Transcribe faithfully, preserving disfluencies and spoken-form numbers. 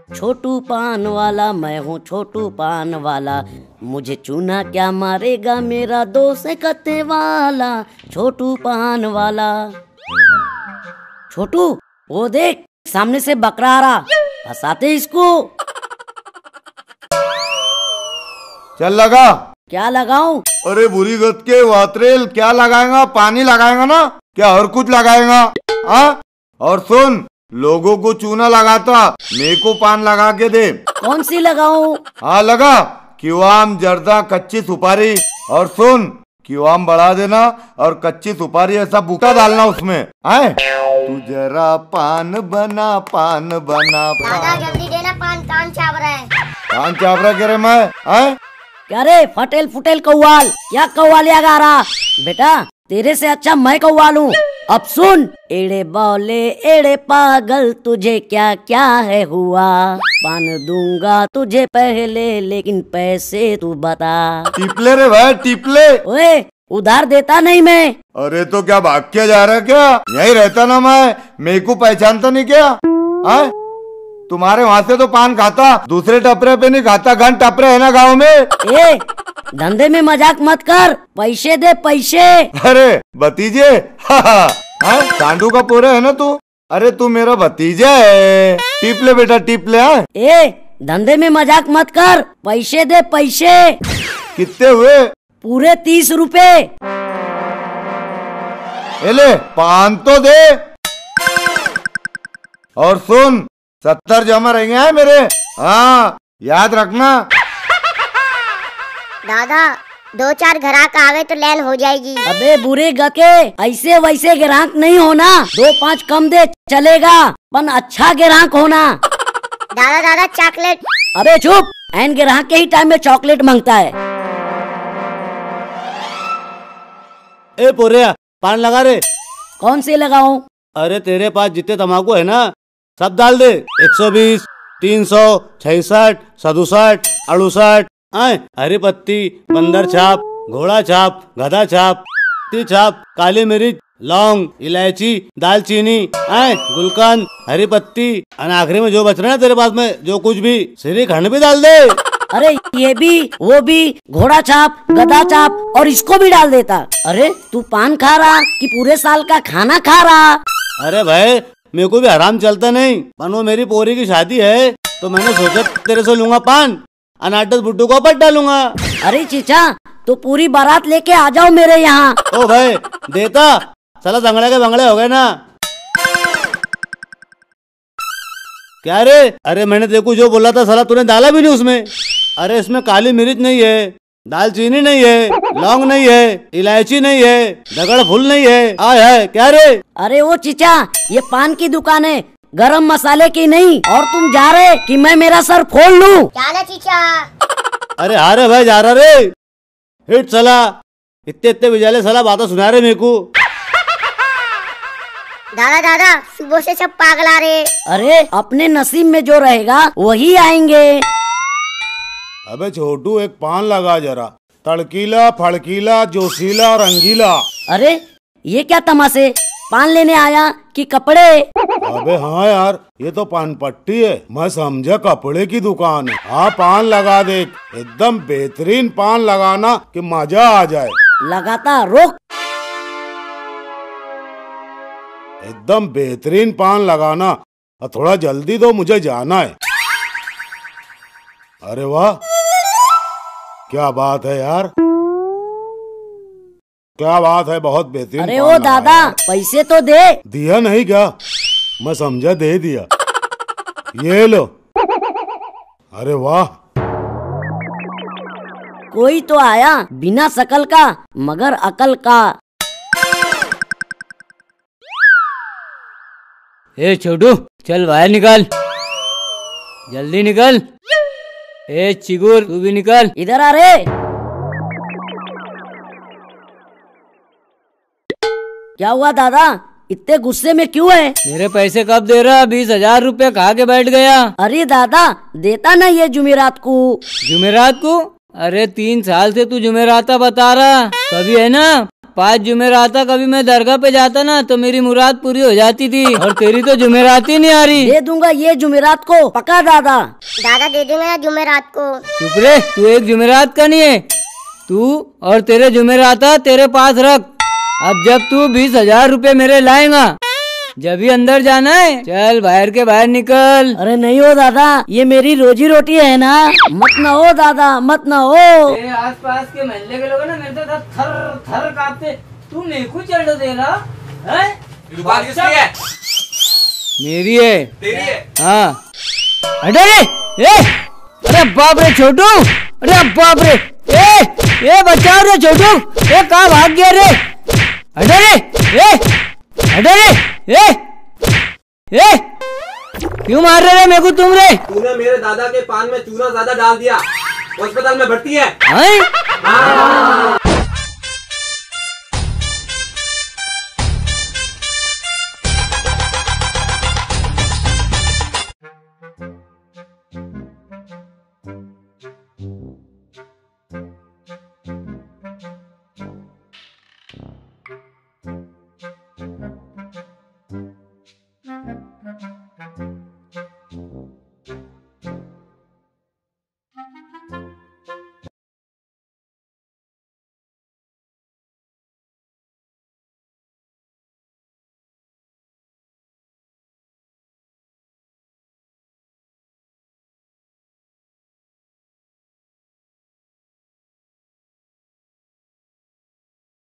छोटू पान वाला, मैं हूँ छोटू पान वाला, मुझे चूना क्या मारेगा मेरा दोस्त कत्ते वाला, छोटू पान वाला। छोटू वो देख सामने से बकरा आ रहा, फंसाते इसको। चल लगा। क्या लगाऊं? अरे बुरी गत के वातरेल, क्या लगाएगा? पानी लगाएगा ना, क्या और कुछ लगाएगा? हाँ, और सुन, लोगों को चूना लगाता, मेरे को पान लगा के दे। कौन सी लगाऊं? हाँ लगा, क्यूआम, जर्दा, कच्ची सुपारी। और सुन, क्यूआम बढ़ा देना और कच्ची सुपारी ऐसा बूटा डालना उसमें। आए तू जरा पान बना, पान बना, दादा जल्दी देना पान, कान चाव रहा है। कान चावरा करे मैं? आए क्या रे फटेल फुटेल कौवाल, क्या कौवालिया गा रहा? बेटा तेरे से अच्छा मैं कौवालूं। अब सुन, एड़े बौले एड़े पागल, तुझे क्या क्या है हुआ, पान दूंगा तुझे पहले लेकिन पैसे तू बता। टिपले रे भाई, टिपले। ओए उधार देता नहीं मैं। अरे तो क्या भाग के जा रहा है क्या? यही रहता ना मैं, मेरे को पहचानता नहीं क्या? आए तुम्हारे वहाँ से तो पान खाता, दूसरे टपरे पे नहीं खाता। घन टपरे है ना गाँव में। ए धंधे में मजाक मत कर, पैसे दे पैसे। अरे भतीजे, सांडू का पूरा है ना तू? अरे तू मेरा भतीजा है। टिप ले बेटा, टिप ले। हाँ ए धंधे में मजाक मत कर, पैसे दे पैसे। कितने हुए? पूरे तीस रुपए। ले पान तो दे। और सुन, सत्तर जमा रहेंगे हैं मेरे। हाँ याद रखना। दादा दो चार ग्राहक आवे तो लैल हो जाएगी। अबे बुरे गके, ऐसे वैसे ग्राहक नहीं होना, दो पाँच कम दे चलेगा, पर अच्छा ग्राहक होना। दादा दादा चॉकलेट। अबे चुप, एन ग्राहक के ही टाइम में चॉकलेट मांगता है। ए पोरिया, पान लगा रे। कौन सी लगाऊं? अरे तेरे पास जितने तम्बाकू है ना, सब डाल दे। एक सौ बीस, तीन सौ, छियासठ, सड़सठ, अड़सठ, हरी पत्ती, बंदर छाप, घोड़ा छाप, गधा छाप, ती छाप, काली मिर्च, लौंग, इलायची, दालचीनी, गुलकंद, हरी पत्ती, और आखिरी में जो बच रहा है तेरे पास में, जो कुछ भी, श्रीखंड भी डाल दे। अरे ये भी, वो भी, घोड़ा छाप, गधा छाप और इसको भी डाल देता। अरे तू पान खा रहा कि पूरे साल का खाना खा रहा? अरे भाई मेरे को भी आराम चलता नहीं, पर वो मेरी पोरी की शादी है तो मैंने सोचा तेरे से लूंगा पान, अनाटस बुड्ढू को पट डालूंगा। अरे चीचा तो पूरी बारात लेके आ जाओ मेरे यहाँ। ओ भाई देता, साला दंगड़े के बंगड़े हो गए ना। क्या रे? अरे मैंने देखो जो बोला था साला तूने डाला भी नहीं उसमें। अरे इसमें काली मिर्च नहीं है, दालचीनी नहीं है, लौंग नहीं है, इलायची नहीं है, दगड़ फूल नहीं है। आय है क्या रे? अरे वो चीचा, ये पान की दुकान है, गरम मसाले की नहीं। और तुम जा रहे कि मैं मेरा सर फोड़ लूं? चला चीचा। अरे हारे भाई जा रहा रे। हिट साला, इतने इतने बिजाले साला बातें सुना रहे मेरे को। दादा दादा सुबह से सब पागल आ रहे। अरे अपने नसीब में जो रहेगा वही आएंगे। अबे छोटू एक पान लगा जरा, तड़कीला, फड़कीला, जोशीला, रंगीला। अरे ये क्या तमाशे, पान लेने आया कि कपड़े? अबे हाँ यार, ये तो पान पट्टी है, मैं समझा कपड़े की दुकान है। हाँ पान लगा दे, एकदम बेहतरीन पान लगाना कि मजा आ जाए। लगाता, रोक। एकदम बेहतरीन पान लगाना और थोड़ा जल्दी दो, मुझे जाना है। अरे वाह क्या बात है यार, क्या बात है, बहुत बेहतरीन। अरे ओ दादा पैसे तो दे। दिया नहीं क्या? मैं समझा दे दिया। ये लो। अरे वाह, कोई तो आया बिना शकल का मगर अकल का। ए छोटू चल बाहर निकल, जल्दी निकल। ए चिगुर तू भी निकल, इधर आ रे। क्या हुआ दादा, इतने गुस्से में क्यों है? मेरे पैसे कब दे रहा? बीस हजार रूपए खा के बैठ गया। अरे दादा देता ना ये जुमेरात को। जुमेरात को? अरे तीन साल से तू जुमेराता बता रहा, कभी है ना पाँच जुमेरात कभी मैं दरगाह पे जाता ना तो मेरी मुराद पूरी हो जाती थी, और तेरी तो जुमेरात ही नहीं आ रही। दे दूंगा ये जुमेरात को, पक्का दादा। दादा दे देंगे ना जुमेरात को। चुप रे, तू एक जुमेरात का नहीं है। तू और तेरे जुमेरात तेरे पास रख। अब जब तू बीस हजार रूपए मेरे लाएगा, जब ही अंदर जाना है, चल बाहर के बाहर निकल। अरे नहीं हो दादा, ये मेरी रोजी रोटी है ना, मत ना हो दादा, मत ना हो। तेरे आस पास के मोहल्ले के लोग ना मेरे तो थर थर कांपते, तू मेरे को चढ़ दे रहा है? दुकान किसकी है? मेरी है। तेरी है? हाँ। अरे ए, अरे बाप रे छोटू, अरे बाप रे, ए ए बचाओ रे छोटू, ए कहाँ भाग गया रे? अरे ए, अरे ए, ए, क्यों मार रहे रे मेरे को तुम रे? तूने मेरे दादा के पान में चूना ज्यादा डाल दिया, अस्पताल में भर्ती है। हैं?